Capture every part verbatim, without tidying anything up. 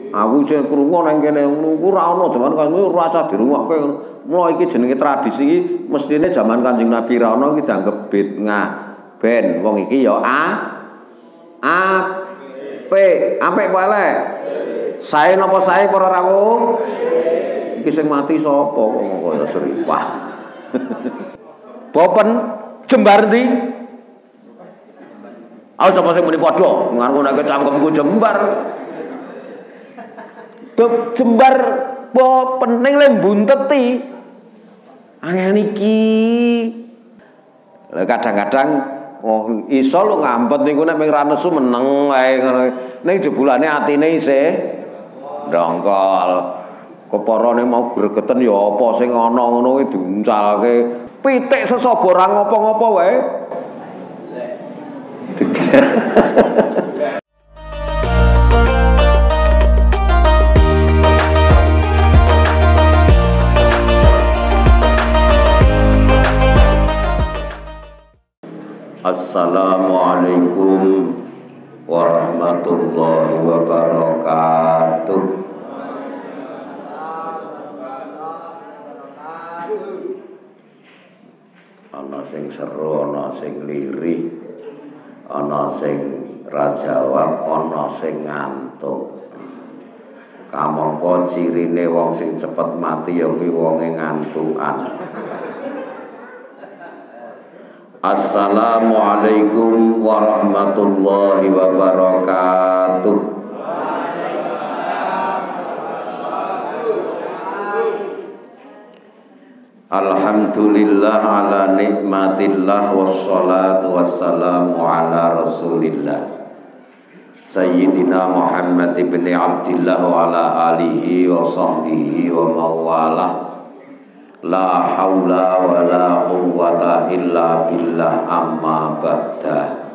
Aku jeneng krungu nang kene niku ora ana jaman Kanjeng ora usah dirungokke ngono. Mula iki jenenge tradisi iki mestine jaman Kanjeng Nabi ra ana iki dianggep bid'ah. Ben wong iki ya a apik, apik apa elek? Sae napa sae para rawuh? Iki sing mati sapa kok kaya seripah. Bopen jembar ndi? Aku sapa sing muni padha, ngaku nek cangkemku jembar. Bab jembar bopen ning le bunteti. Angel niki. Lah kadang-kadang oh iso lu ngampet niku nek ping ra nesu meneng wae ngono. Ning jebulane atine isih ndongkol. Keparane mau gregeten ya apa sing ana ngono kuwi diuncalke. Pitik sesaba ora ngopo-ngopo wae. Assalamualaikum warahmatullahi wabarakatuh. Ana sing seru, ana sing lirih, ana sing ra jawab, ana sing ngantuk. Kamangka cirine wong sing cepet mati ya kuwi wonge ngantukan. Assalamualaikum warahmatullahi wabarakatuh. Alhamdulillah ala nikmatillah wassalatu wassalamu ala rasulillah Sayyidina Muhammad ibn Abdillah wa ala alihi wa sahbihi wa mawalah. La haula wa la quwwata illa billah amma ba'da.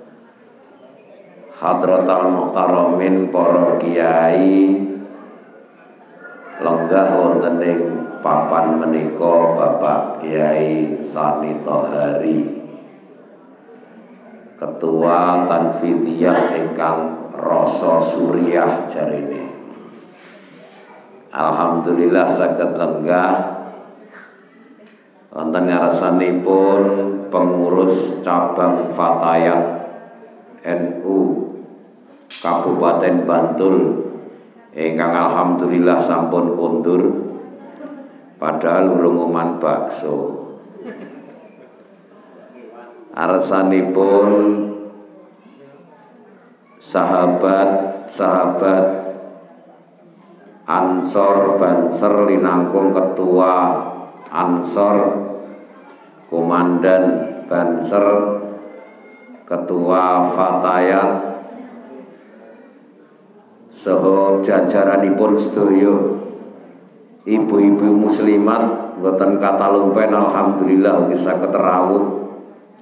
Hadratal muhtaramin para kiai lenggah wonten ing papan menika Bapak Kiai Sani Tohari, Ketua Tanfidiyah ingkang Rasa Suriah jarine. Alhamdulillah saged lenggah wonten ngarsanipun pengurus cabang Fatayat N U Kabupaten Bantul ingkang alhamdulillah sampun kondur padahal urung uman bakso. Arsanipun sahabat-sahabat Ansor Banser linangkung ketua Ansor, Komandan Banser, Ketua Fatayat, saha jajaranipun sedaya ibu-ibu muslimat mboten katalumpen alhamdulillah ugi saged rawuh.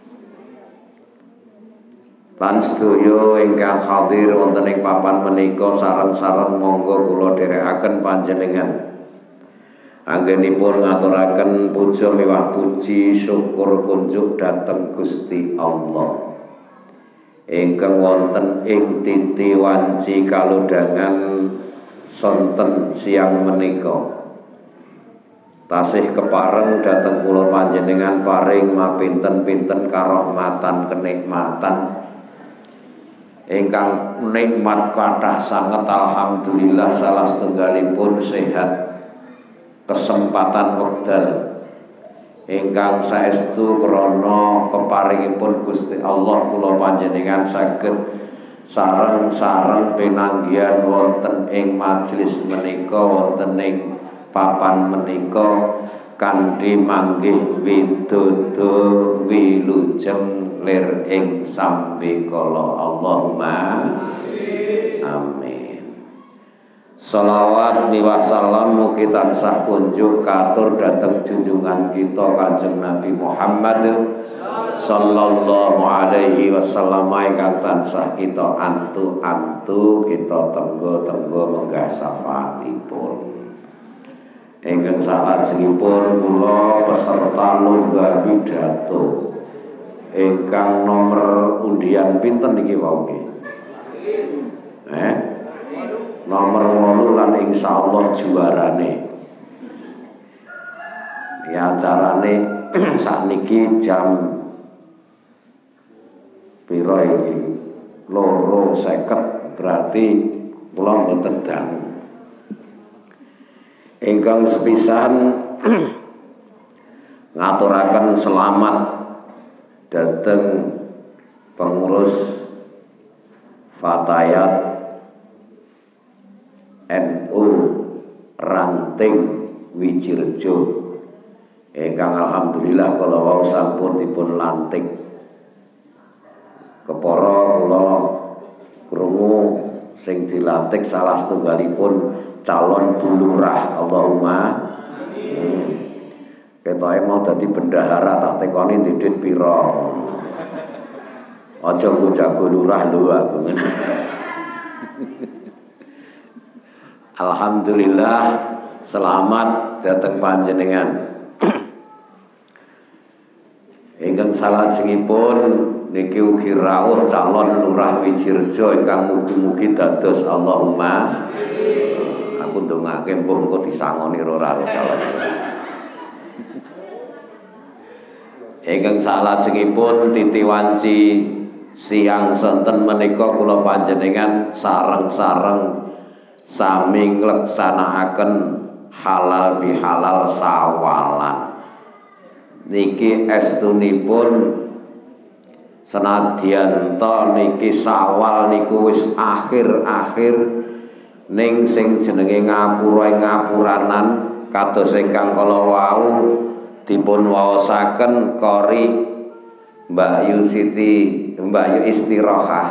Lan sedaya ingkang hadir wonten ing papan menika sareng-sareng monggo kula dherekaken panjenengan anggenipun ngaturaken puja miwah puji syukur kunjuk dhateng Gusti Allah ingkang wonten ing titi wanci kalodhangan sonten siang menika. Tasih kepareng dhateng kula panjenengan paring mapinten-pinten karahmatan kenikmatan ingkang nikmat kathah sanget alhamdulillah. Salah setunggalipun sehat, kesempatan wekdal ingkang saestu krana keparingipun Gusti Allah kula panjenengan saged sareng-sareng pinanggihan wonten ing majelis menika, wonten ing papan menika kanthi manggih widodo wilujeng lir ing sambikala. Allahumma amin. Salawat miwah salam mugi tansah kunjuk katur dhateng junjungan kita Kanjeng Nabi Muhammad sallallahu alaihi wasallam ingkang tansah kita antu-antu, kita tenggo-tenggo menggah syafaatipun. Ingkang salajengipun kula peserta lomba pidato ingkang nomor undian pinten niki wau nggih? Eh? nomor wolu lan insyaallah juarane. Ya acarane sakniki jam piro iki? Loro seket, berarti kula mboten dangu. Ingkang sepisan ngaturaken selamat dhateng pengurus Fatayat N U Ranting Wijirjo. Ingkang alhamdulillah kala wau sampun dipun lantik kepara kula krungu sing dilantik salah setunggalipun calon bulurah. Allahumma amin. Ketoke mau dadi bendahara tak tekoni duit pira. Aja go jago lurah lho aku. Alhamdulillah selamat datang panjenengan. Ingkang salajengipun niki ugi rawuh calon Lurah Wijirjo ingkang mugi-mugi dados Allahumma aku ndongake mbuh engko disangoni ora karo calon. Ingkang salajengipun titi wanci siang senten menika kula panjenengan sareng-sareng sami ngleksanakaken halal bihalal sawalan. Niki estunipun senadyan to niki sawal niku wis akhir-akhir ning sing jenenge ngapura ngapuranan kados ingkang kala wau dipun waosaken kori Mbak Yu Siti Mbak Yu Istirahah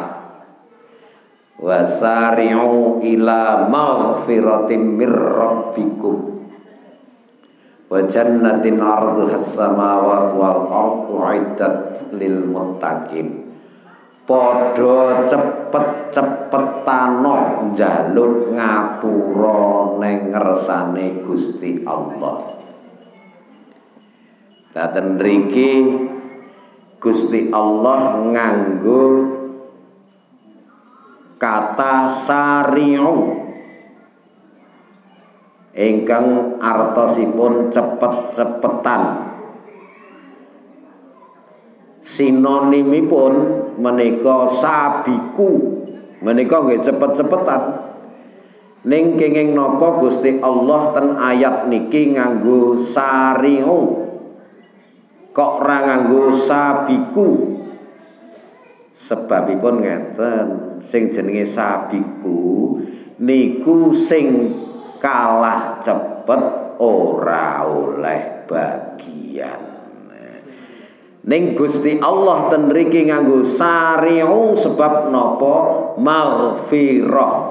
wasari'u ila maghfiratin mir rabbikum wa jannatin arduhas samawati wal ardu uiddat lil muttaqin. Padha cepet-cepetano njaluk ngapura ning ngersane Gusti Allah. Daten mriki Gusti Allah nganggo kata sari'u ingkang artosipun cepet-cepetan. Sinonimipun menika sabiku, menika nggih cepet-cepetan. Ning kenging napa Gusti Allah ten ayat niki nganggo sari'u kok ora nganggo sabiku? Sebabipun ngeten, sing jenenge sabiku niku sing kalah cepet ora oleh bagian. Ning Gusti Allah ten mriki nganggo sari'u sebab napa? Maghfirah,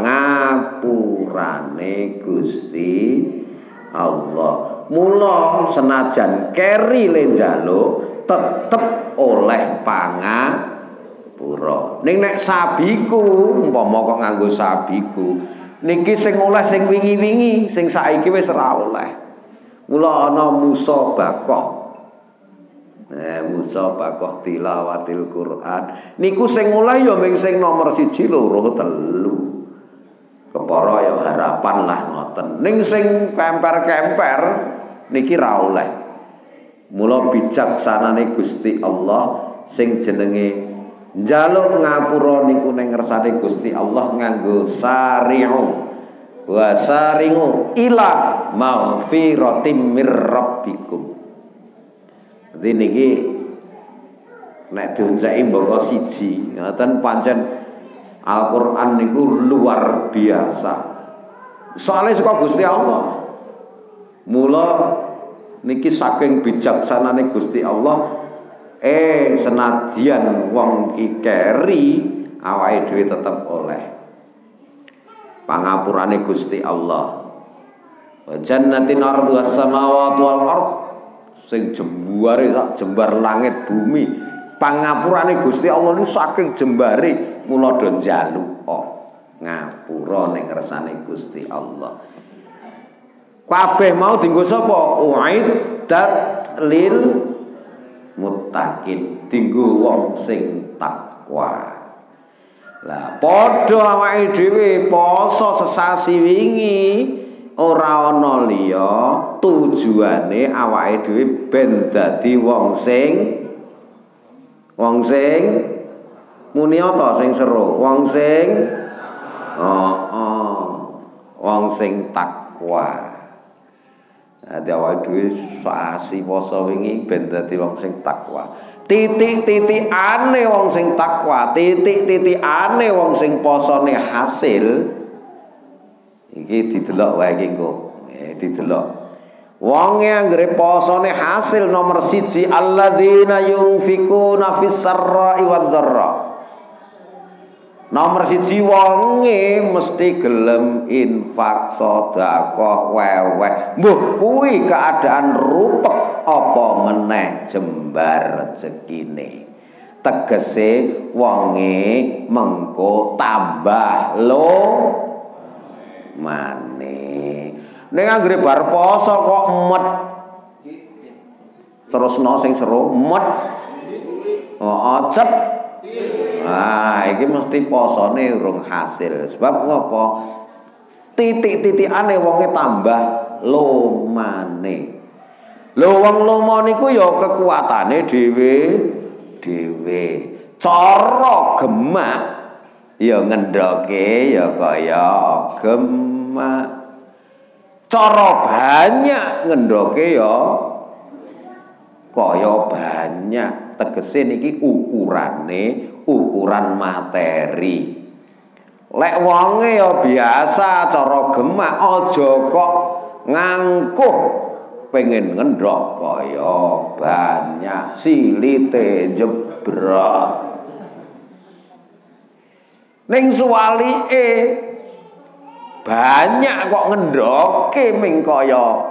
pangapurane Gusti Allah. Mula senajan keri le njaluk tetep oleh pangapura. Ning nek sabiku umpama kok nganggo sabiku niki sing oleh sing wingi-wingi, sing saiki wis ora oleh. Mula ana musabaqah. Eh musabaqah tilawatil Quran. Niku sing oleh ya ming sing nomor siji loro telu. Kepara ya harapan lah ngoten. Ning sing kemper-kemper niki ra oleh. Mula bijaksanane Gusti Allah sing jenenge njaluk ngapura niku ning ngersane Gusti Allah nganggo sari'u wa sari'u ila maghfiratin mir rabbikum. Dadi niki nek dionceki mbaka siji ngoten pancen Al-Qur'an niku luar biasa. Soale saka Gusti Allah. Mula niki saking bijaksanane Gusti Allah eh senadyan wong ki keri awake dhewe tetep oleh pangapurane Gusti Allah. Wa jannatin arduhas samawati wal ard sing jembuare sak jembar langit bumi. Pangapurane Gusti Allah niku saking jembare mula do njaluk ngapura ning ngersane Gusti Allah. Kabeh mau dienggo sapa? Uiddat lil muttaqin, dienggo wong sing takwa. Lah padha awake dhewe poso sesasi wingi ora ana liya tujuane awake dhewe ben dadi wong sing wong sing muni ta sing seru wong sing oh, oh wong sing takwa. Dadi awake dhewe sasi poso wingi ben dadi wong sing takwa. Titik-titikane wong sing takwa, titik-titikane wong sing posone hasil iki didelok wae iki engko. Eh didelok. Wong yang anggere posone hasil nomor siji alladzina yunfikuna fis sarra'i wad dharra. Nomor siji wonge mesti gelem infak sedekah weweh. Mbuh kuwi keadaan rupek apa meneh jembar rezekine. Tegese wonge mengko tambah lo maneh. Ning anggere bar poso kok emet. Terusno sing seru emet. Oh, cet. Nah, iki mesti posone urung hasil. Sebab ngopo? Titik-titikane wonge tambah lomane. Lho wong lomo niku ya kekuatane dhewe dhewe. Cara gemak ya ngendoke ya kaya gemak. Cara banyak ngendoke ya kaya banyak. Tegese niki ukurane ukuran materi. Lek wonge ya biasa cara gemak aja kok ngangkuh pengen ngendok kaya banyak silite jebrot. Ning suwalike banyak kok ngendoke ming kaya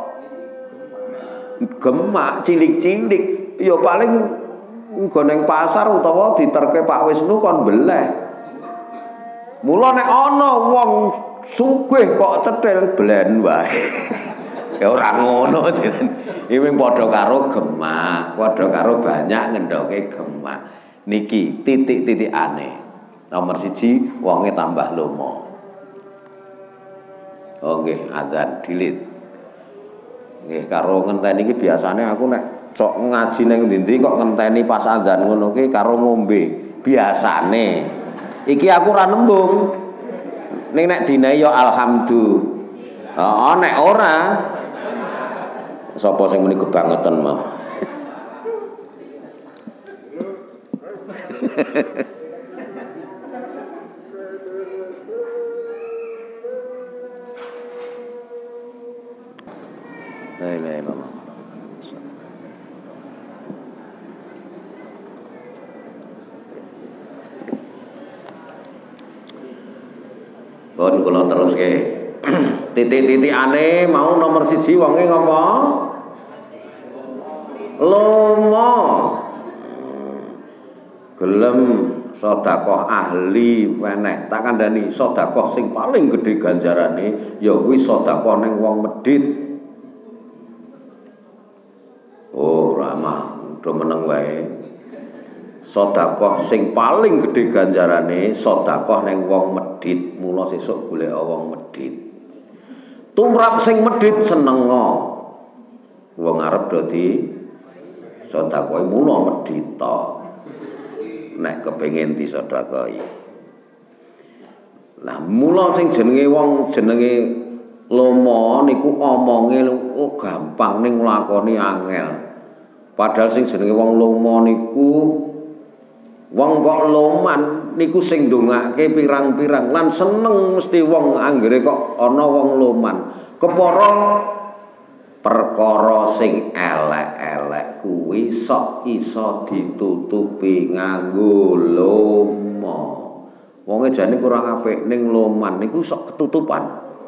gemak cilik-cilik ya paling nggo ning pasar utawa diterke Pak Wisnu kon beleh. Mula nek ana wong sugih kok cetil blen wae. Ya ora ngono jeneng. Iki padha karo gemak, padha karo banyak ngendoke gemak. Niki titik-titikane. Nomor siji wonge tambah lomo. Oh nggih, azan dilit. Nggih karo ngenteni iki biasane aku nek cok ngaji ning ndi-ndi kok ngenteni pas azan ngono ki karo ngombe biasane. Iki aku ora nembung. Ning nek dinae ya alhamdulillah. Heeh, nek ora sapa sing muni kebangetan mau. La ilaha illallah. Pun kula teruske. Titik-titikane mau nomor siji wonge ngapa? Lomo. Gelem sedekah ahli meneh. Tak kandhani sedekah sing paling gedhe ganjarane ya kuwi sedekah ning wong medhit. Oh, ramah, do meneng wae. Sedekah sing paling gedhe ganjarane sedekah ning wong medhit. Mula sesuk golek wong medhit. Tumrap sing medhit senenga. Wong arep dadi sedekah mula medhita. Nek kepengin disedekahi. Lah mula sing jenenge wong jenenge lomo niku omonge oh, gampang ning nglakoni angel. Padahal sing jenenge wong lomo niku wong kok loman niku sing ndongake pirang-pirang lan seneng mesti wong anggere kok ana wong loman. Kepara perkara sing elek-elek kuwi sok iso ditutupi nganggo lomo. Wonge jane kurang apik ning loman niku sok ketutupan.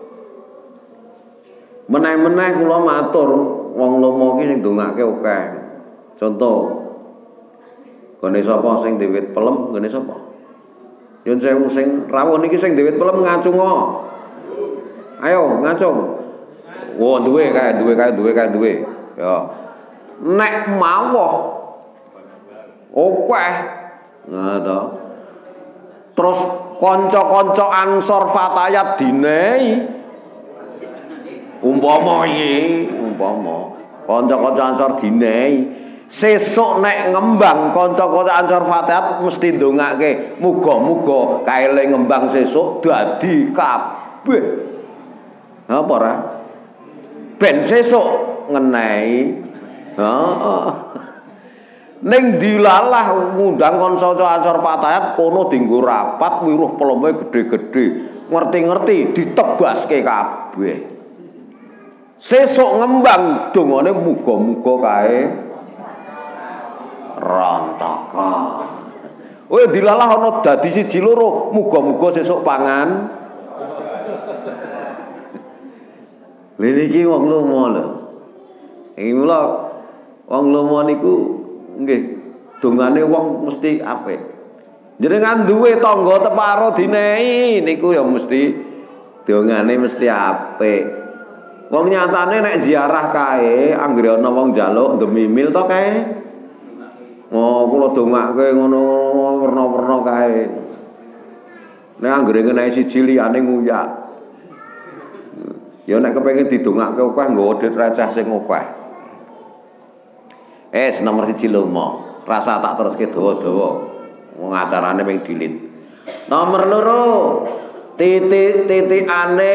Meneh-meneh kula matur wong lomo ki sing ndongake akeh. Contoh gone sapa sing diwit pelem gone sapa? Yen sewu sing rawuh niki sing diwit pelem ngacungo. Ayo ngacung. Wo duwe kae duwe kae duwe kae duwe. Ya. Nek mawon akeh. Nah to. Terus kanca-kanca Ansor Fatayat dinehi. Umpama iki, umpama kanca-kanca Ansor dinehi, sesuk nek ngembang kanca-kanca Ansor Fatayat mesti ndongake muga-muga kaele ngembang sesuk dadi kabeh. Apa ora? Ben sesuk ngenehi. Heeh. Ning dilalah ngundang kanca Ansor Fatayat kono dienggo rapat wiruh peleme gede-gede. Ngerti-ngerti ditebaske kabeh. Sesuk ngembang dongane muga-muga kae rantaka. Oh dilalah ana dadi siji loro, muga-muga sesuk pangan. Lha niki wong lomo lho. Iki mula wong lomo niku nggih dongane wong mesti apik. Jenengan duwe tangga teparo dinehi niku ya mesti dongane mesti apik. Wong nyatane nek ziarah kae anggere ana wong njaluk ndemimil to kae. Oh, kula dongake ngono werna-werna kae. Nek anggere ngenehi siji liyane nguyak. Ya nek kepengin didongake akeh nggo wedhit receh sing akeh. Es nomor siji lomo. Rasa tak teruske dawa-dawa. Wong acarane ping dilit. Nomor loro. Titik-titikane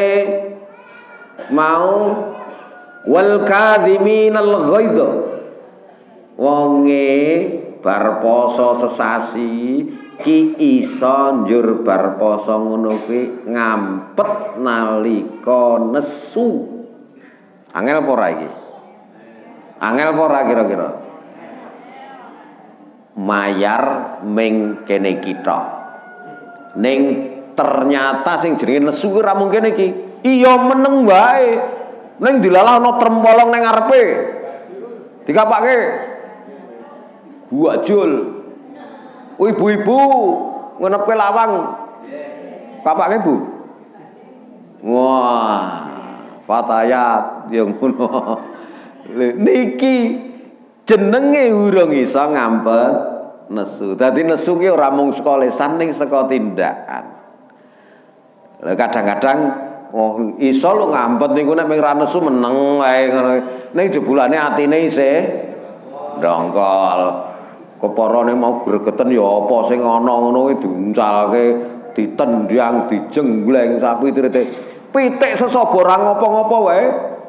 mau wal kadhiminal ghaidha. Wonge bar poso sesasi ki iso njur bar poso ngono kuwi ngampet nalika nesu. Angel apa ora iki? Angel apa ora kira-kira? Mayar ming kene kita. Ning ternyata sing jenenge nesu ora mungkin iki. Iya meneng wae. Ning dilalah ana trempolong ning ngarepe. Dikapake. Buak jul. Oh, ibu-ibu ngenepke lawang. Kapake, Bu? Wah, Fatayat yang ngono. Niki jenenge urung iso ngampet nesu. Dadi nesu ki ora mung saka lisan ning saka tindakan. Lah kadang-kadang wong iso lu ngampet niku nek ming ra nesu meneng wae ngono. Ning jebulane atine isih ndongkol. Keparane mau gregeten ya apa sing ana ngono kuwi diuncalke, ditendang, dijenggleng sapi trite. Pitik sesaba ora ngopo-ngopo wae.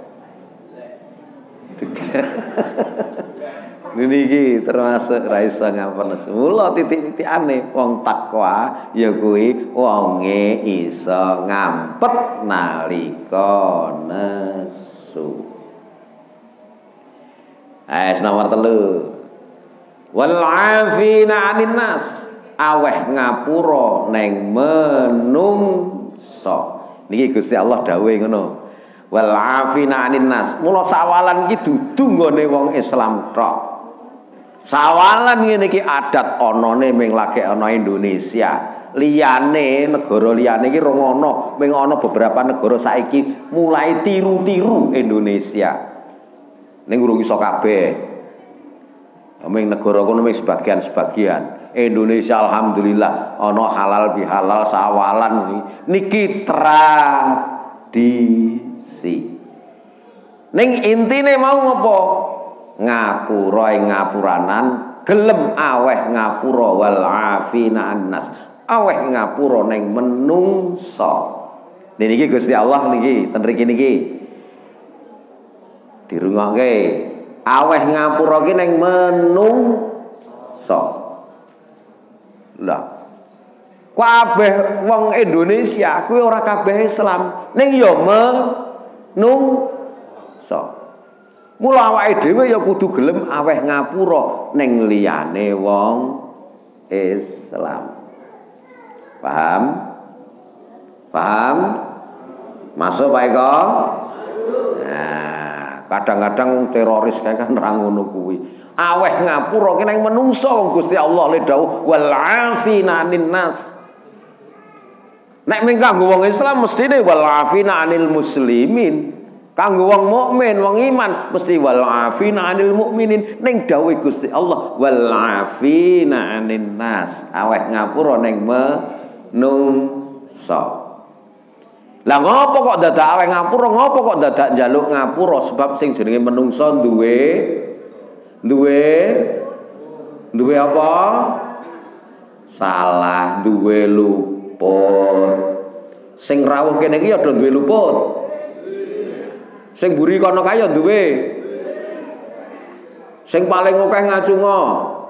Niki termasuk ra iso ngampet nesu. Mula titik-titikane wong takwa ya kuwi wonge iso ngampet nalika nesu. Ais nomor telu. Wal afina 'anin nas, aweh ngapura ning menungso. Niki Gusti Allah dawuhe ngono. Wal afina 'anin nas. Mula sawalan iki dudu nggone wong Islam tok. Sawalan ngene iki adat anane ming lagi ana Indonesia. Liyane negara liyane iki rong ana, ming ana beberapa negara saiki mulai tiru-tiru Indonesia. Ning urung iso kabeh. Ming negara kono ming sebagian-sebagian. Indonesia alhamdulillah ana halal bihalal sawalan niki tradisi. Ning intine mau ngopo? Ngapura ing ngapuranan, gelem aweh ngapura wal afina annas. Aweh ngapura ning menungso. Niki Gusti Allah niki ten mriki niki. Dirungokke aweh ngapura ki ning menungso. Lah kabeh wong Indonesia kuwi ora kabeh Islam, ning ya menungso. Mula awake dhewe ya kudu gelem aweh ngapura ning liyane wong Islam. Paham? Paham? Masuk Pak Eko? Nah, kadang-kadang teroris kayak kan ra ngono kuwi. Aweh ngapura ki nang menungso wong Gusti Allah le dawuh wal afina 'anin nas. Nek mung kanggo wong Islam mestine wal afina 'anil muslimin. Kanggo wong mukmin, wong iman mesti wal afina 'anil mukminin. Ning dawuh Gusti Allah wal afina 'anin nas. Aweh ngapura ning menungso. Lah ngopo kok dadak aweh ngapura, ngopo kok dadak njaluk ngapura? Sebab sing jenenge menungso duwe duwe duwe apa? Salah, duwe luput. Sing rawuh kene iki ya do duwe luput. Sing buri kono kae ya duwe. Sing paling akeh ngacungo.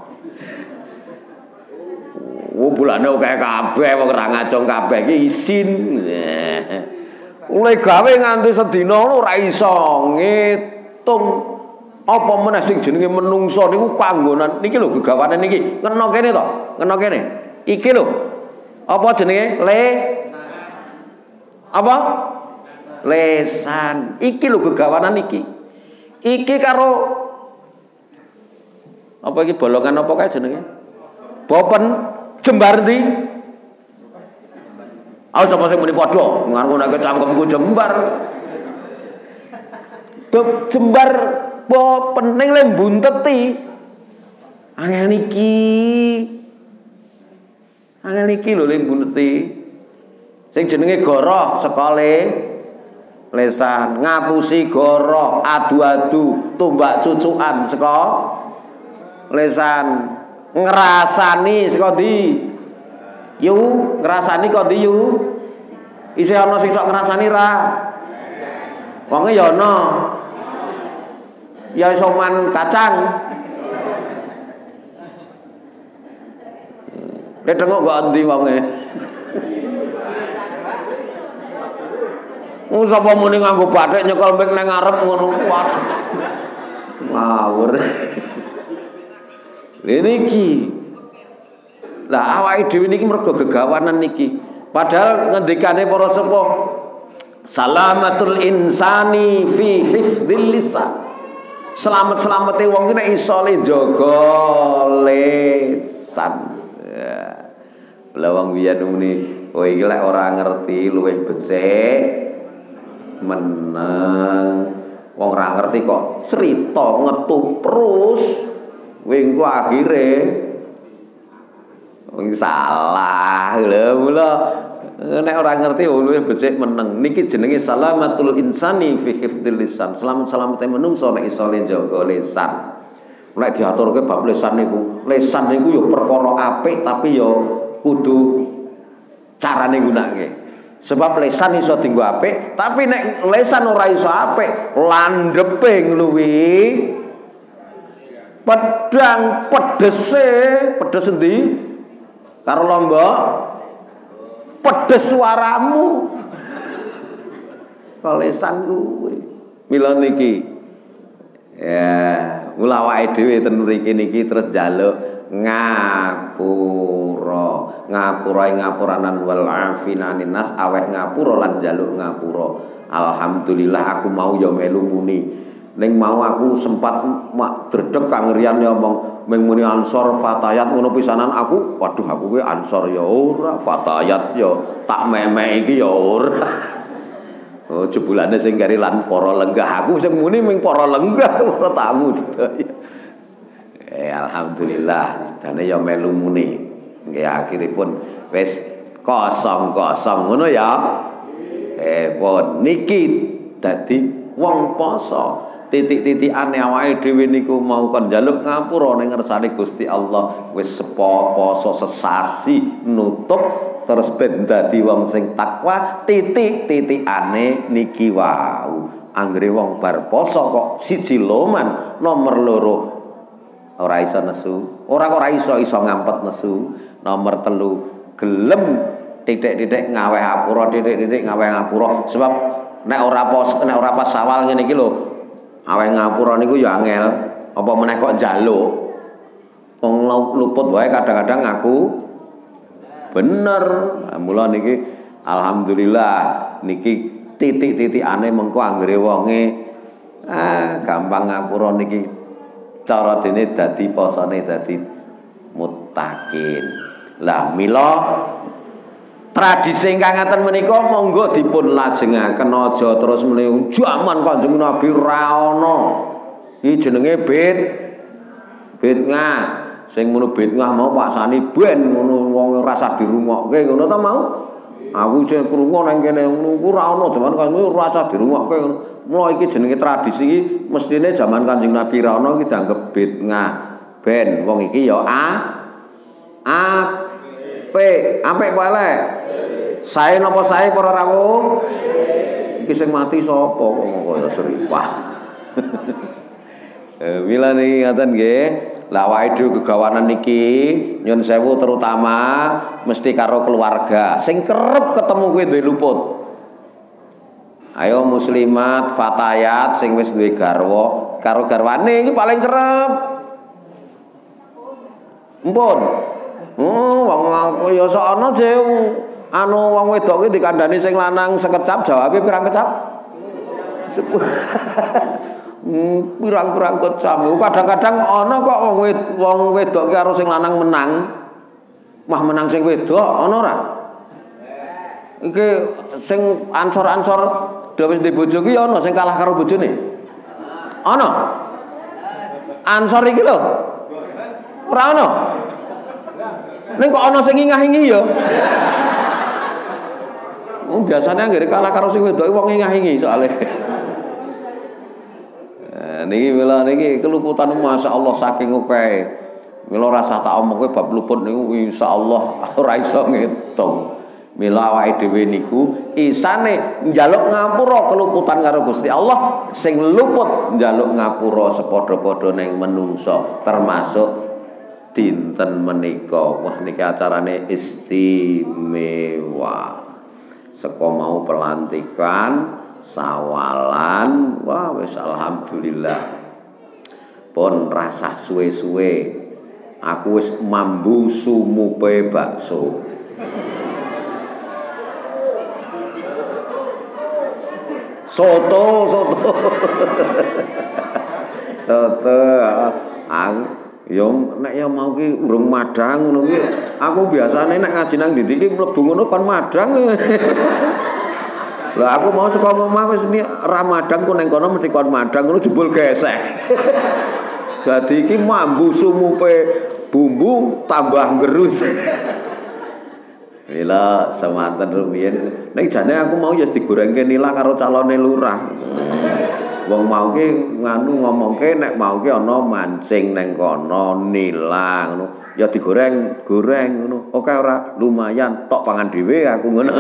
Oh bulane akeh kabeh wong ora ngacung kabeh iki isin. Mulai gawe nganti sedina ora iso ngitung. Apa meneh sing jenenge menungso niku kanggonan niki lho gegawanan niki. Ngeno kene to, ngeno kene. Iki lho. Apa jenenge? Le Apa? Lesan. Iki lho gegawanan iki. Iki karo apa iki bolongan apa kae jenenge? Bopen jembar ndi? Aku sapa sing muni padha, ngaku nek cangkemku jembar. Jembar bopen ning le bunteti. Angel niki. Angel niki lho le bunteti. Sing jenenge goroh sekale lesan, ngapusi goroh, adu-adu, tumbak cucukan saka lesan, ngrasani saka ndi? Yu, ngrasani kok ndi yu? Isih ana sing sok ngrasani ra? Wonge ya ana. Ya soman kacang. Lek tengok kok endi wonge? Wong sapa muni nganggo bathik nyekel ping nang ngarep ngono. Waduh. Ngawur. Lha niki. Lah awake dhewe niki mergo gegawanan niki. Padahal ngendikane para sepuh salamatul insani fi hifdzil lisan. Selamat-selamate wong ki nek iso le jaga lisan. Ya. Lah wong biyen muni, kowe iki lek ora ngerti luwih becik meneng. Wong ora ngerti kok cerita ngetuprus. Kowe engko akhire wong salah lho mula nek ora ngerti luwih becik meneng. Niki jenenge salamatul insani fi hifdzil lisan. Selamat-selamate menungso nek iso njaga lisan. Nek diaturke bab lisan niku, lisan niku ya perkara apik tapi ya kudu carane gunakake. Sebab lisan iso dienggo apik, tapi nek lisan ora iso apik, landhepe ngluwi pedang pedese, pedes endi? Karo lombok pedes suaramu. Kolesan kuwi. Mila niki. Ya, mula awake dhewe ten mriki niki terus njaluk ngapura. Ngapura ngapuranan wal afina nas aweh ngapura lan njaluk ngapura. Alhamdulillah aku mau ya melu muni. Ning mau aku sempat mak dredeg kangerian ya omong ming muni ansor fatayat ngono pisanan aku waduh aku kuwi ansor ya ora fatayat ya tak memek iki ya ora. Oh jebulane sing kari lan para lenggah aku sing muni ming para lenggah ora tamu sedaya. Eh alhamdulillah dene ya melu muni. Nggih akhiripun wis kosong-kosong ngono ya. Eh pun niki dadi wong poso. Titik-titikane awake dhewe niku mau kon njaluk ngapura ning ngersane Gusti Allah wis sepo poso sesasi nutup terus ben dadi wong sing takwa. Titik-titikane niki wau anggere wong bar poso kok siji loman nomor loro ora iso nesu, ora kok ora iso iso ngampet nesu, nomor telu gelem titik-titik ngaweh ngapura, titik-titik ngaweh ngapura. Sebab nek ora pos nek ora pas Syawal ngene iki lho aweh ngapura niku ya angel, apa meneh kok njaluk. Wong luput wae kadang-kadang ngaku bener. Mula niki alhamdulillah niki titik-titikane mengko anggere wonge ah gampang ngapura niki cara dene dadi posone dadi muttaqin. Lah mila tradisi ingkang ngaten menika monggo dipun lajengaken aja terus muni jaman Kanjeng Nabi ra ana. Iki jenenge bid bid'ah. Sing ngono bid'ah mau paksani ben ngono wong rasa dirungokke ngono ta mau. Aku sing krungu nang kene ngono ku ora ana jaman kanjeng rasa dirungokke ngono. Mula iki jenenge tradisi iki mestine jaman Kanjeng Nabi ra ana iki dianggep bid'ah. Ben wong iki ya a apik, apik apa elek? Sae napa sae para rawuh? Iki sing mati sapa kok kaya seripah. Eh mila niki ngaten nggih. Lah awake dhewe gegawanan niki nyun sewu terutama mesti karo keluarga. Sing kerep ketemu kowe duwe luput. Ayo muslimat, fatayat sing wis duwe garwa karo garwane iki paling kerep. Mpun. Oh, wong kaya sok ana je anu wong wedok ki dikandani sing lanang sekecap jawabe pirang kecap? Pirang-pirang kecap. Kadang-kadang ana kok wong wong wedok ki karo sing lanang menang. Mah menang sing wedok ana ora? Iki sing ansor-ansor dhewe wis ndek bojo ki ana sing kalah karo bojone. Ana. Ansor iki lho. Ora ana. Ning kok ana sing ngingah-ingi ya. Oh, biasanya anggere kalah karo sing wedok wong ngingah-ingi soalé. Nah, niki mila niki keluputan masyaallah saking akeh. Mila rasa tak omong kowe bab luput niku insyaallah ora iso ngitung. Mila awake dhewe niku isane njaluk ngapura keluputan karo Gusti Allah, sing luput njaluk ngapura sepadha-padha ning menungso termasuk dinten menika. Wah niki acarane istimewa. Seko mau pelantikan sawalan, wah wis alhamdulillah. Pun rasah suwe-suwe aku wis mambu sumupe bakso. Soto, soto. Soto. Aku yo nek ya mau ki urung madang ngono ki. Aku biasane nek ngaji nang ndi iki mlebu ngono kon madang. Lah aku mau saka omah wis ni Ramadan ku ning kono mesti kon madang ngono jebul gesek. Dadi iki mambu sumupe bumbu tambah gerus. Lila semanten rumiyin ning jane aku mau ya digorengke nila karo calone lurah. Wong mau ki nganu ngomongke nek mau ki ana mancing ning kono nila ngono ya digoreng goreng ngono. Oke ora lumayan tok pangan dhewe aku ngono.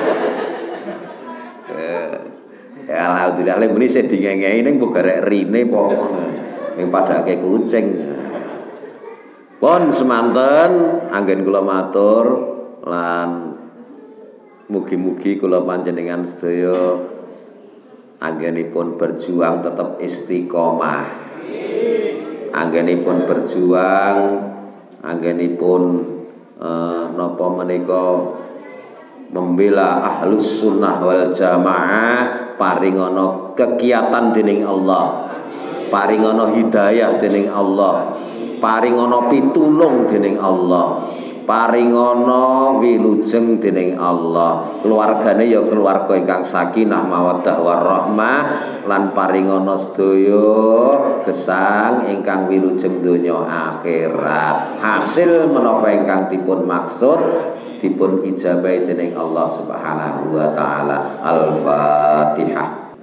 Ya alhamdulillah lek muni sing dingengei ning mbok garek rine pokok ning padake kucing. Pun semanten anggen kula matur lan mugi-mugi kula panjenengan sedaya anggenipun berjuang tetap istiqomah. Anggenipun berjuang, anggenipun eh, napa menika membela ahlus sunnah wal jamaah, paringono kegiatan dening Allah, paringono hidayah dening Allah, paringono pitulung dening Allah, paringono wilujeng dening Allah, keluargane ya keluarga ingkang sakinah mawaddah warahmah, lan paringono sedaya gesang ingkang wilujeng donya akhirat. Hasil menapa ingkang dipun maksud dipun ijabahi dening Allah Subhanahu wa taala. Al-Fatihah.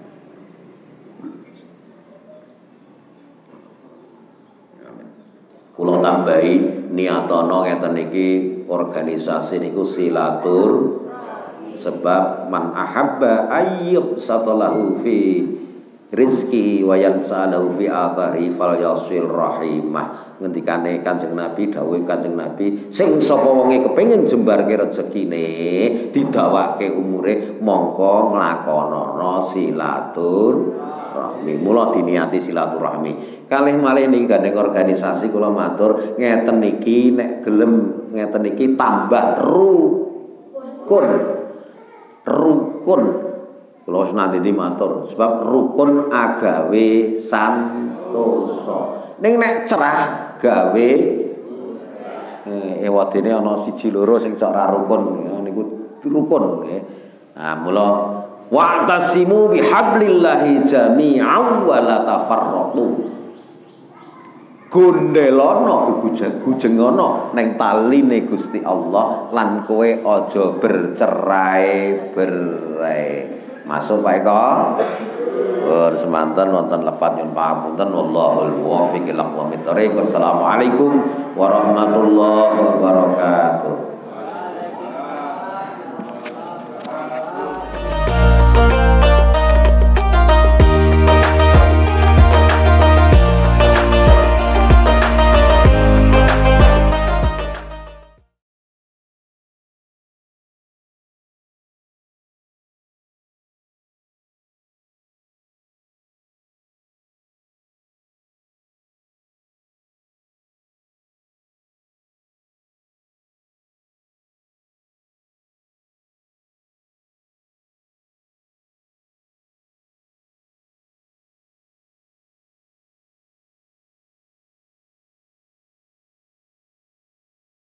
Kula tambahi niatono ngeten iki organisasi niku silatur sebab man ahabba ayyub satalahu fi rizki wa yansalahu fi athari fal yasil rahimah. Ngendikane Kanjeng Nabi, dawuh Kanjeng Nabi, sing sapa wonge kepengin jembarke rezekine didawake umure mongko nglakonana silaturahmi. Mula diniati silaturahmi. Kalih malih niki gandeng organisasi kula matur ngeten niki nek gelem ngeten niki tambah rukun. Rukun. Kula wis nanti matur sebab rukun agawe santosa. Ning nek cerah gawe eh ewadene ana siji loro sing cok ra rukun niku rukun nggih. Nah mula wa'tasimu bihablillahi jami'an wa la tafarraqu. gondelono gugujeng-gujengono neng taline Gusti Allah lan kowe aja bercerai-berai. Masuk Pak Eko. Ur semanten wonten lepat nyuwun pangapunten wallahul muwaffiq ila aqwamit thoriq. Wassalamualaikum warahmatullahi wabarakatuh.